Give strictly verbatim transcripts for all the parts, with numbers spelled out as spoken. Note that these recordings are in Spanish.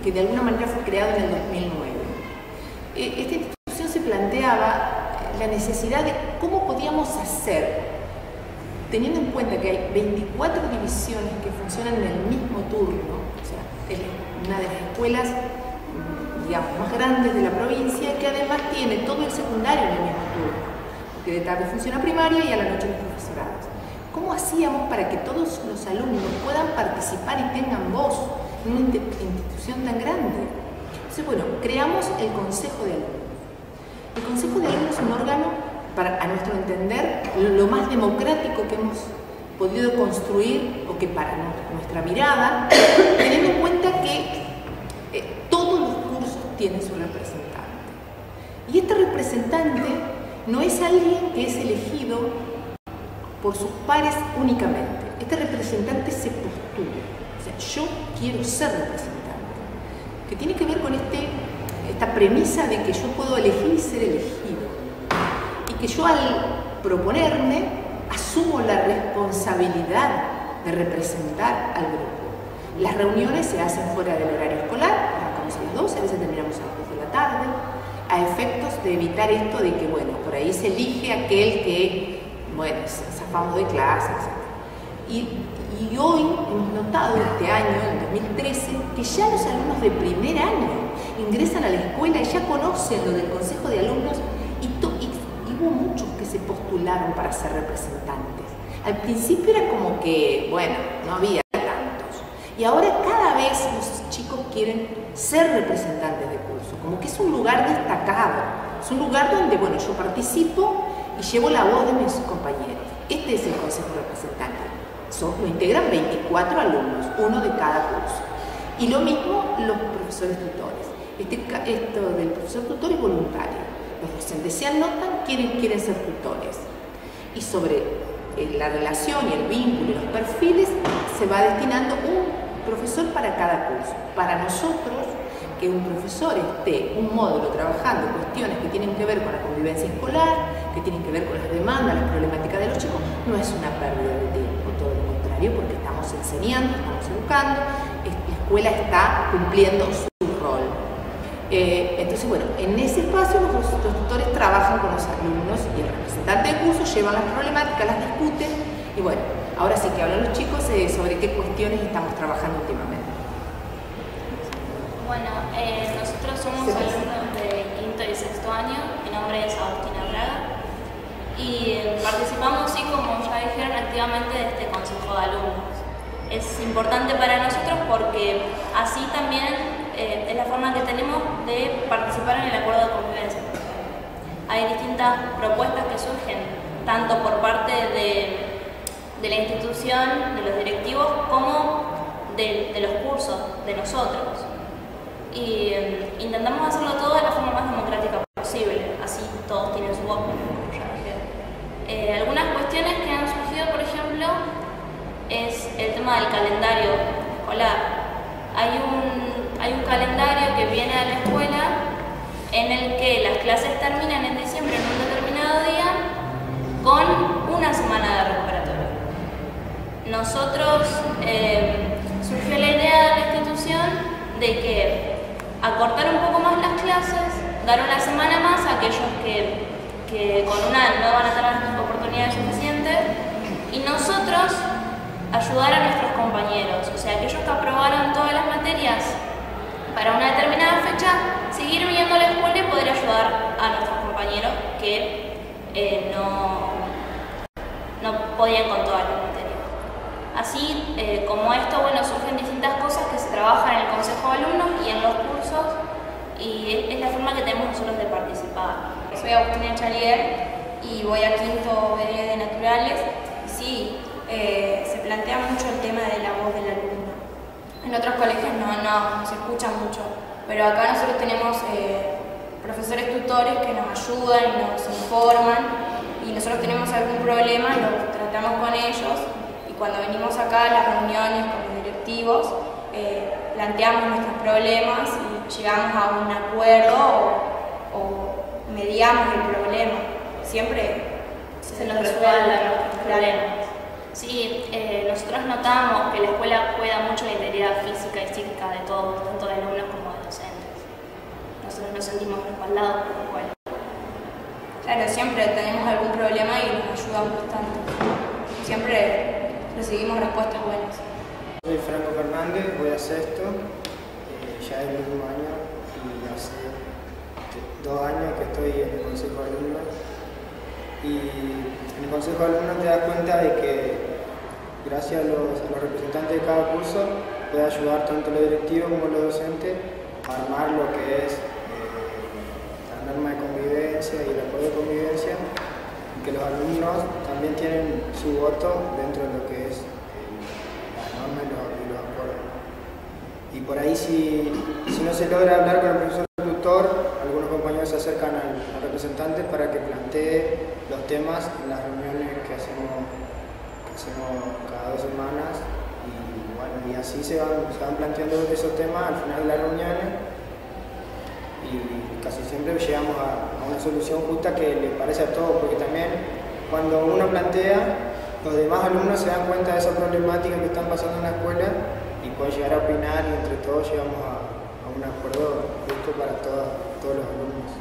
que de alguna manera fue creado en el dos mil nueve. Esta institución se planteaba la necesidad de cómo podíamos hacer, teniendo en cuenta que hay veinticuatro divisiones que funcionan en el mismo turno, o sea, es una de las escuelas, digamos, más grandes de la provincia, que además tiene todo el secundario en el mismo turno, porque de tarde funciona primaria y a la noche los profesorados. ¿Cómo hacíamos para que todos los alumnos puedan participar y tengan voz en una institución tan grande? Entonces, bueno, creamos el Consejo de Alumnos. El Consejo de Alumnos es un órgano, para, a nuestro entender, lo más democrático que hemos podido construir, o que para nuestra mirada, teniendo en cuenta que eh, todos los cursos tienen su representante. Y este representante no es alguien que es elegido por sus pares únicamente. Este representante se postula. O sea, yo quiero ser representante. Que tiene que ver con este, esta premisa de que yo puedo elegir y ser elegido. Y que yo al proponerme asumo la responsabilidad de representar al grupo. Las reuniones se hacen fuera del horario escolar, arrancamos a las doce, a veces terminamos a las dos de la tarde, a efectos de evitar esto de que, bueno, por ahí se elige aquel que, bueno, zafamos de clases, etcétera. Y, y hoy hemos notado este año, en dos mil trece, que ya los alumnos de primer año ingresan a la escuela y ya conocen lo del Consejo de Alumnos y, to, y, y hubo muchos que se postularon para ser representantes. Al principio era como que, bueno, no había tantos. Y ahora cada vez los chicos quieren ser representantes de curso, como que es un lugar destacado, es un lugar donde, bueno, yo participo y llevo la voz de mis compañeros. Este es el Consejo Representante. Son, lo integran veinticuatro alumnos, uno de cada curso. Y lo mismo los profesores tutores. Este, esto del profesor tutor es voluntario. Los docentes se anotan, quieren, quieren ser tutores. Y sobre eh, la relación y el vínculo y los perfiles se va destinando un profesor para cada curso. Para nosotros, que un profesor esté un módulo trabajando cuestiones que tienen que ver con la convivencia escolar, que tienen que ver con las demandas, las problemáticas de los chicos, no es una pérdida de tiempo, todo lo contrario, porque estamos enseñando, estamos educando, la escuela está cumpliendo su rol. Eh, entonces, bueno, en ese espacio los, los tutores trabajan con los alumnos y el representante de curso llevan las problemáticas, las discuten y bueno, ahora sí que hablan los chicos eh, sobre qué cuestiones estamos trabajando últimamente. Bueno, eh, nosotros somos alumnos de quinto y sexto año, mi nombre es Agustina Braga y eh, participamos, sí, como ya dijeron, activamente de este Consejo de Alumnos. Es importante para nosotros porque así también eh, es la forma que tenemos de participar en el acuerdo de convivencia. Hay distintas propuestas que surgen, tanto por parte de, de la institución, de los directivos, como de, de los cursos, de nosotros. Y eh, intentamos hacerlo todo de la forma más democrática posible, así todos tienen su voz. Eh, algunas cuestiones que han surgido, por ejemplo, es el tema del calendario escolar. Hay un, hay un calendario que viene a la escuela en el que las clases terminan en diciembre en un determinado día con una semana de recuperatorio. Nosotros, eh, surgió la idea de la institución de que acortar un poco más las clases, dar una semana más a aquellos que, que con un año no van a tener oportunidades suficientes y nosotros ayudar a nuestros compañeros, o sea, aquellos que aprobaron todas las materias para una determinada fecha, seguir viniendo a la escuela y poder ayudar a nuestros compañeros que eh, no, no podían con todas las materias. Así eh, como esto, bueno, surgen distintas cosas que se trabajan en el Consejo de Alumnos y en los cursos y es la forma que tenemos nosotros de participar. Soy Agustina Chalier y voy a quinto B de Naturales. Sí, eh, se plantea mucho el tema de la voz del alumno. En otros colegios no, no, no se escucha mucho, pero acá nosotros tenemos eh, profesores tutores que nos ayudan y nos informan y nosotros tenemos algún problema, lo tratamos con ellos. Cuando venimos acá a las reuniones con los directivos, eh, planteamos nuestros problemas y llegamos a un acuerdo o, o mediamos el problema. Siempre se, se nos resuelven los problemas. Sí, eh, nosotros notamos que la escuela cuida mucho la integridad física y psíquica de todos, tanto de alumnos como nosotros nos sentimos respaldados por la escuela. Claro, siempre tenemos algún problema y nos ayudan bastante. Siempre recibimos respuestas buenas. Soy Franco Fernández, voy a sexto, eh, ya es el último año y hace dos años que estoy en el Consejo de Alumnos. Y en el Consejo de Alumnos te das cuenta de que gracias a los, a los representantes de cada curso puede ayudar tanto los directivos como los docentes a armar lo que es la norma de convivencia y el acuerdo de convivencia, y que los alumnos también tienen su voto dentro de lo que es la norma y los, y los acuerdos. Y por ahí si, si no se logra hablar con el profesor tutor, algunos compañeros se acercan al, al representante para que plantee los temas en las reuniones que hacemos, que hacemos cada dos semanas, y bueno, y así se van, se van planteando esos temas al final de las reuniones. Y casi siempre llegamos a, a una solución justa que le parece a todos, porque también cuando uno plantea, los demás alumnos se dan cuenta de esa problemática que están pasando en la escuela y pueden llegar a opinar, y entre todos llegamos a, a un acuerdo justo para toda, todos los alumnos.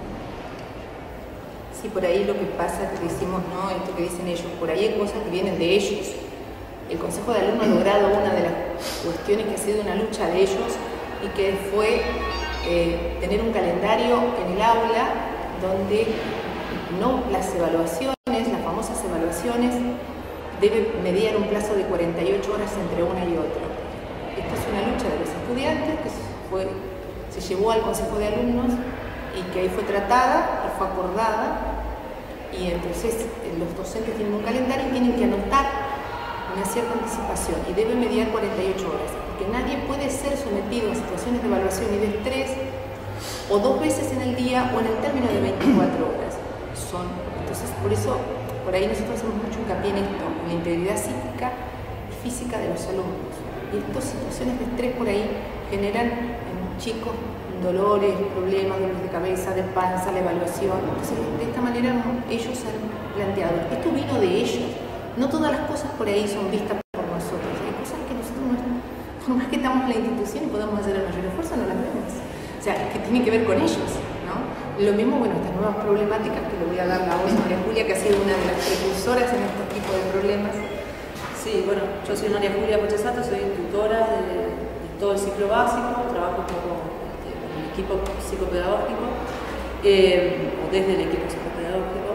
Sí, por ahí lo que pasa que decimos, ¿no? Esto que dicen ellos, por ahí hay cosas que vienen de ellos. El Consejo de Alumnos ha logrado una de las cuestiones que ha sido una lucha de ellos, y que fue Eh, tener un calendario en el aula donde no las evaluaciones, las famosas evaluaciones, debe mediar un plazo de cuarenta y ocho horas entre una y otra. Esta es una lucha de los estudiantes que fue, se llevó al Consejo de Alumnos y que ahí fue tratada y fue acordada, y entonces los docentes tienen un calendario y tienen que anotar una cierta anticipación y debe mediar cuarenta y ocho horas, porque nadie puede ser sometido a situaciones de evaluación y de estrés o dos veces en el día o en el término de veinticuatro horas. Son, entonces, por eso, por ahí nosotros hacemos mucho hincapié en esto, en la integridad psíquica y física de los alumnos. Y estas situaciones de estrés por ahí generan en chicos dolores, problemas, dolores de cabeza, de panza, la evaluación. Entonces, de esta manera ellos han planteado, esto vino de ellos. No todas las cosas por ahí son vistas por nosotros. Hay cosas que nosotros, no, por más que estamos en la institución y podemos hacer el mayor esfuerzo, no las vemos. O sea, que tienen que ver con ellos, ¿no? Lo mismo, bueno, estas nuevas problemáticas que le voy a dar la voz a María Julia, que ha sido una de las precursoras en este tipo de problemas. Sí, bueno, yo soy María Julia Pochesato, soy tutora de, de todo el ciclo básico, trabajo como este, con el equipo psicopedagógico, eh, o desde el equipo psicopedagógico.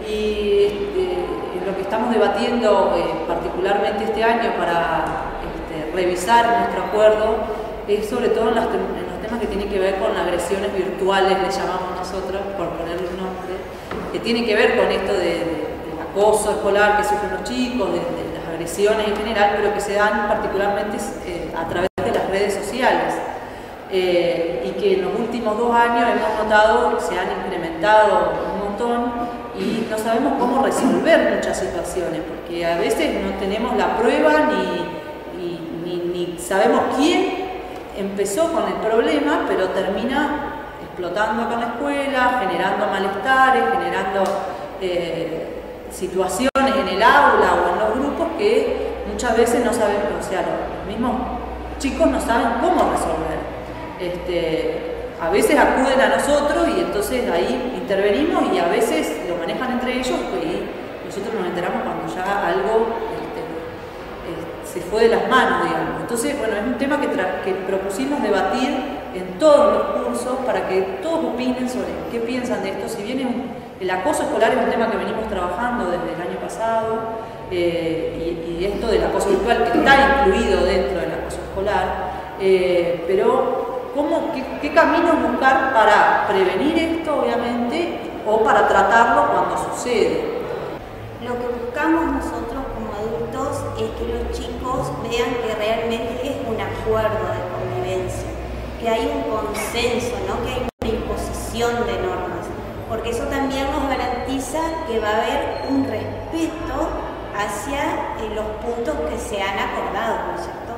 Y eh, lo que estamos debatiendo eh, particularmente este año para este, revisar nuestro acuerdo es sobre todo en, las te en los temas que tienen que ver con agresiones virtuales, le llamamos nosotros, por ponerle un nombre, que tiene que ver con esto de, de, del acoso escolar que sufren los chicos, de, de las agresiones en general, pero que se dan particularmente eh, a través de las redes sociales. Eh, y que en los últimos dos años hemos notado que se han incrementado un montón, y no sabemos cómo resolver muchas situaciones, porque a veces no tenemos la prueba ni, ni, ni, ni sabemos quién empezó con el problema, pero termina explotando con la escuela, generando malestares, generando eh, situaciones en el aula o en los grupos que muchas veces no sabemos, o sea, los mismos chicos no saben cómo resolver. Este, a veces acuden a nosotros y entonces ahí intervenimos, y a veces lo manejan entre ellos y nosotros nos enteramos cuando ya algo este, eh, se fue de las manos, digamos. Entonces, bueno, es un tema que, que propusimos debatir en todos los cursos para que todos opinen sobre qué piensan de esto. Si bien es un, el acoso escolar es un tema que venimos trabajando desde el año pasado, eh, y, y esto del acoso virtual que está incluido dentro del acoso escolar, eh, pero ¿Cómo, qué, ¿Qué caminos buscar para prevenir esto, obviamente, o para tratarlo cuando sucede? Lo que buscamos nosotros como adultos es que los chicos vean que realmente es un acuerdo de convivencia, que hay un consenso, ¿no? Que hay una imposición de normas, porque eso también nos garantiza que va a haber un respeto hacia eh, los puntos que se han acordado, ¿no es cierto?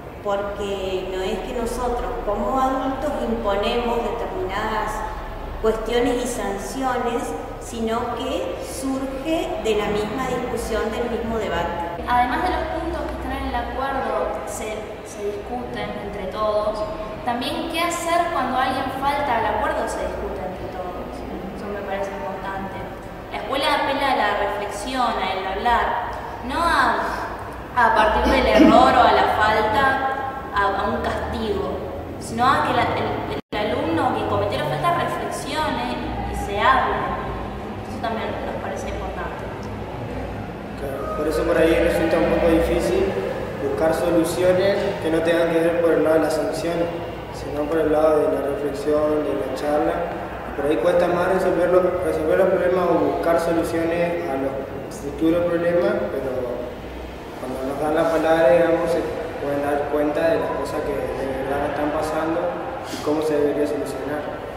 Porque no es que nosotros como adultos imponemos determinadas cuestiones y sanciones, sino que surge de la misma discusión, del mismo debate. Además de los puntos que están en el acuerdo, se, se discuten entre todos, también qué hacer cuando alguien falta al acuerdo se discute entre todos. Eso me parece importante. La escuela apela a la reflexión, al hablar, no a, a partir del error o a la falta, a, a un castigo, sino a que la, el, el alumno que cometió la falta reflexione y se hable. Eso también nos parece importante. Claro, por eso por ahí resulta un poco difícil buscar soluciones que no tengan que ver por el lado de las sanciones, sino por el lado de la reflexión, de la charla. Por ahí cuesta más resolver los, resolver los problemas o buscar soluciones a los futuros problemas, pero cuando nos dan la palabra, digamos, se pueden dar cuenta de las cosas que de verdad están pasando y cómo se debería solucionar.